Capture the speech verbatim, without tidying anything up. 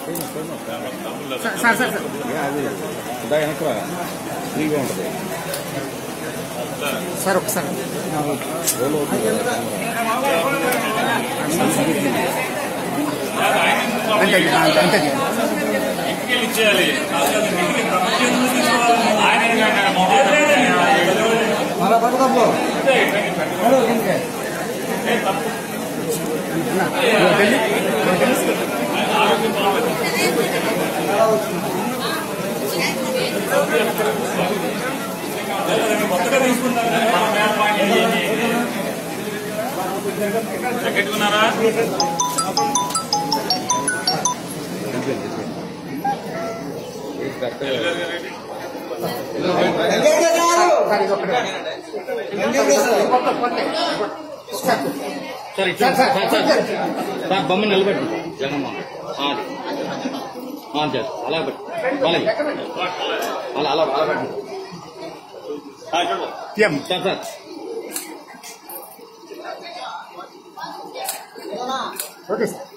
sir sir sir ఫ్రీగా ఉంటుంది sir ఒకసారి అంతే ఇంటికి ఇచ్చేయాలి మళ్ళా పట్టుకోపో కొత్తగా తీసుకుంటారా ఎక్కడున్నారా సార్ బొమ్మ నిలబెట్టు జగన్మోహన్ అది అలా పెట్టు అలాగే అలా అలా అలా పెట్టు సార్ సార్ ఓకే సార్